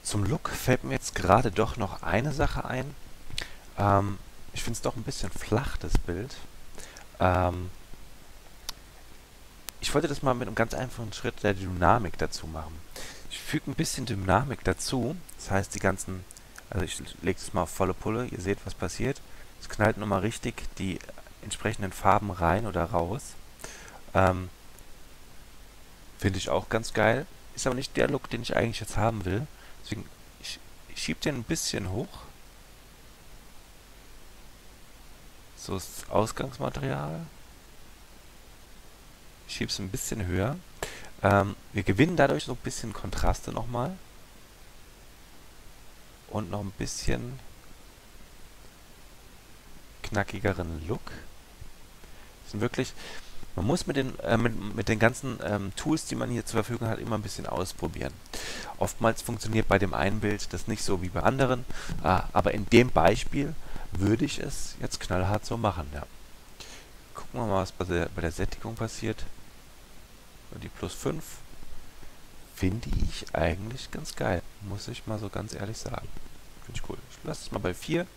Zum Look fällt mir jetzt gerade doch noch eine Sache ein. Ich finde es doch ein bisschen flach, das Bild. Ähm, Ich wollte das mal mit einem ganz einfachen Schritt der Dynamik dazu machen. Ich füge ein bisschen Dynamik dazu. Das heißt, also ich lege es mal auf volle Pulle. Ihr seht, was passiert. Es knallt nochmal richtig die entsprechenden Farben rein oder raus. Ähm, Finde ich auch ganz geil. Ist aber nicht der Look, den ich eigentlich jetzt haben will. Deswegen, ich schiebe den ein bisschen hoch. So ist das Ausgangsmaterial. Ich schiebe es ein bisschen höher. Wir gewinnen dadurch so ein bisschen Kontraste nochmal. Und noch ein bisschen knackigeren Look. Das sind wirklich, man muss mit den ganzen Tools, die man hier zur Verfügung hat, immer ein bisschen ausprobieren. Oftmals funktioniert bei dem einen Bild das nicht so wie bei anderen, aber in dem Beispiel würde ich es jetzt knallhart so machen. Ja. Gucken wir mal, was bei der Sättigung passiert. Die plus 5 finde ich eigentlich ganz geil, muss ich mal so ganz ehrlich sagen. Finde ich cool. Ich lasse es mal bei 4.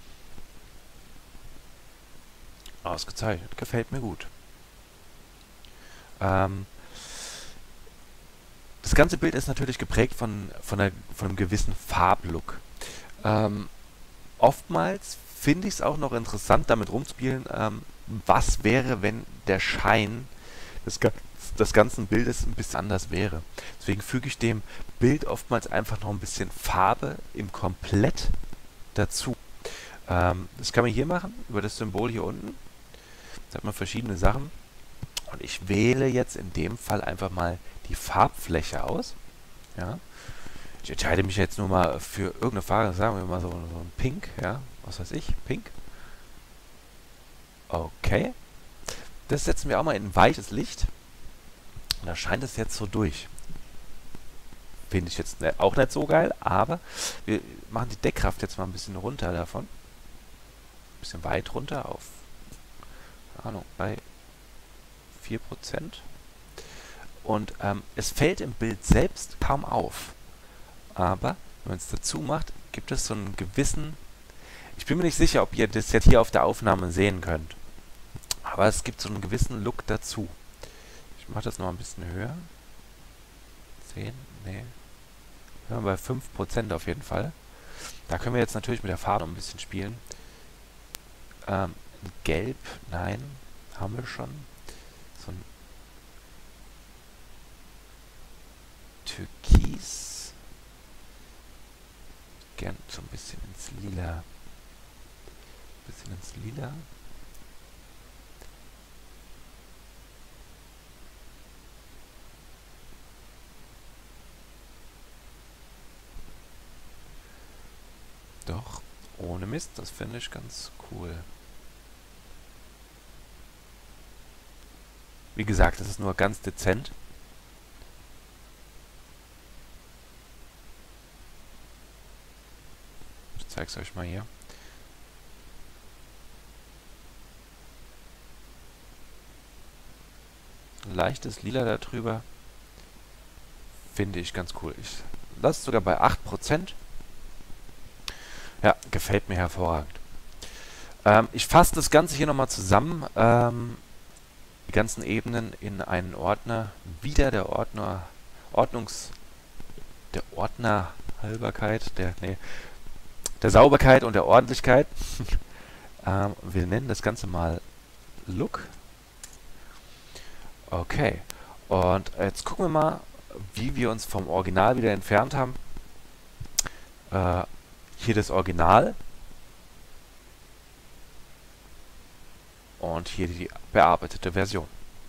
Ausgezeichnet, gefällt mir gut. Das ganze Bild ist natürlich geprägt von einem gewissen Farblook. Oftmals finde ich es auch noch interessant, damit rumzuspielen, was wäre, wenn der Schein des ganzen Bildes ein bisschen anders wäre. Deswegen füge ich dem Bild oftmals einfach noch ein bisschen Farbe im Komplett dazu. Das kann man hier machen, über das Symbol hier unten. Da hat man verschiedene Sachen. Und ich wähle jetzt in dem Fall einfach mal die Farbfläche aus. Ja. Ich entscheide mich jetzt nur mal für irgendeine Farbe, sagen wir mal so ein Pink, ja, was weiß ich, Pink. Okay. Das setzen wir auch mal in ein weiches Licht. Und da scheint es jetzt so durch. Finde ich jetzt auch nicht so geil, aber wir machen die Deckkraft jetzt mal ein bisschen runter davon. Ein bisschen weit runter auf, keine Ahnung, bei 4%. Und es fällt im Bild selbst kaum auf. Aber wenn man es dazu macht, gibt es so einen gewissen... Ich bin mir nicht sicher, ob ihr das jetzt hier auf der Aufnahme sehen könnt. Aber es gibt so einen gewissen Look dazu. Ich mache das noch ein bisschen höher. 10? Nee. Wir sind bei 5% auf jeden Fall. Da können wir jetzt natürlich mit der Farbe noch ein bisschen spielen. Gelb, nein, haben wir schon. So ein Türkis. Gern so ein bisschen ins Lila. Doch, ohne Mist, das finde ich ganz cool. Wie gesagt, das ist nur ganz dezent. Ich zeige es euch mal hier. Leichtes Lila darüber. Finde ich ganz cool. Ich lasse es sogar bei 8%. Ja, gefällt mir hervorragend. Ich fasse das Ganze hier nochmal zusammen. Die ganzen Ebenen in einen Ordner. Wieder der Ordnerhalberkeit, der Sauberkeit und der Ordentlichkeit. Wir nennen das Ganze mal Look. Okay. Und jetzt gucken wir mal, wie wir uns vom Original wieder entfernt haben. Hier das Original. Und hier die bearbeitete Version.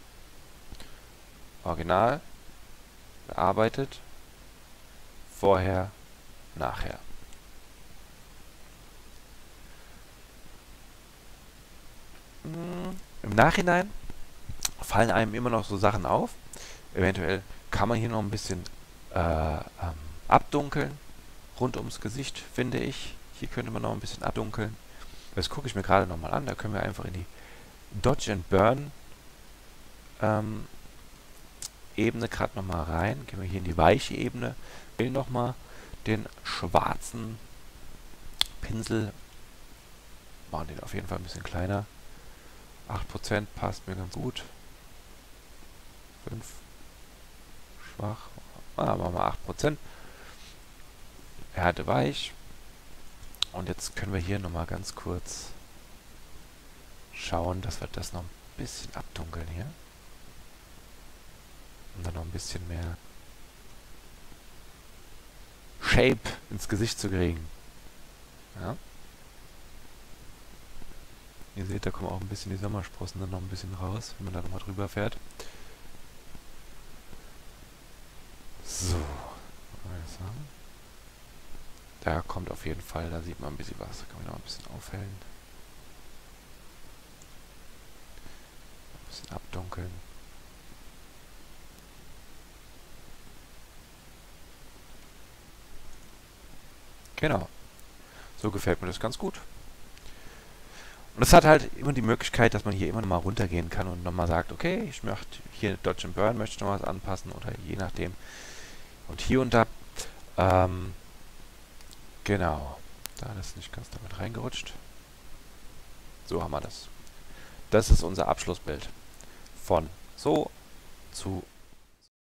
Original, bearbeitet, vorher, nachher. Im Nachhinein fallen einem immer noch so Sachen auf. Eventuell kann man hier noch ein bisschen abdunkeln. Rund ums Gesicht, finde ich. Hier könnte man noch ein bisschen abdunkeln. Das gucke ich mir gerade nochmal an. Da können wir einfach in die Dodge and Burn Ebene gerade nochmal rein. Gehen wir hier in die weiche Ebene. Wählen nochmal den schwarzen Pinsel, machen den auf jeden Fall ein bisschen kleiner. 8% passt mir ganz gut. 5 schwach. Machen wir 8%. Härte weich. Und jetzt können wir hier nochmal ganz kurz schauen, dass wir das noch ein bisschen abdunkeln hier. Um dann noch ein bisschen mehr Shape ins Gesicht zu kriegen. Ja. Ihr seht, da kommen auch ein bisschen die Sommersprossen dann noch ein bisschen raus, wenn man da nochmal drüber fährt. So. Da kommt auf jeden Fall, da sieht man ein bisschen was. Da kann man noch ein bisschen aufhellen. Ein bisschen abdunkeln. Genau. So gefällt mir das ganz gut. Und es hat halt immer die Möglichkeit, dass man hier immer noch mal runtergehen kann und nochmal sagt, okay, ich möchte hier Dodge and Burn, möchte ich noch was anpassen oder je nachdem. Und hier und da, genau, da ist nicht ganz damit reingerutscht. So haben wir das. Das ist unser Abschlussbild. Von so zu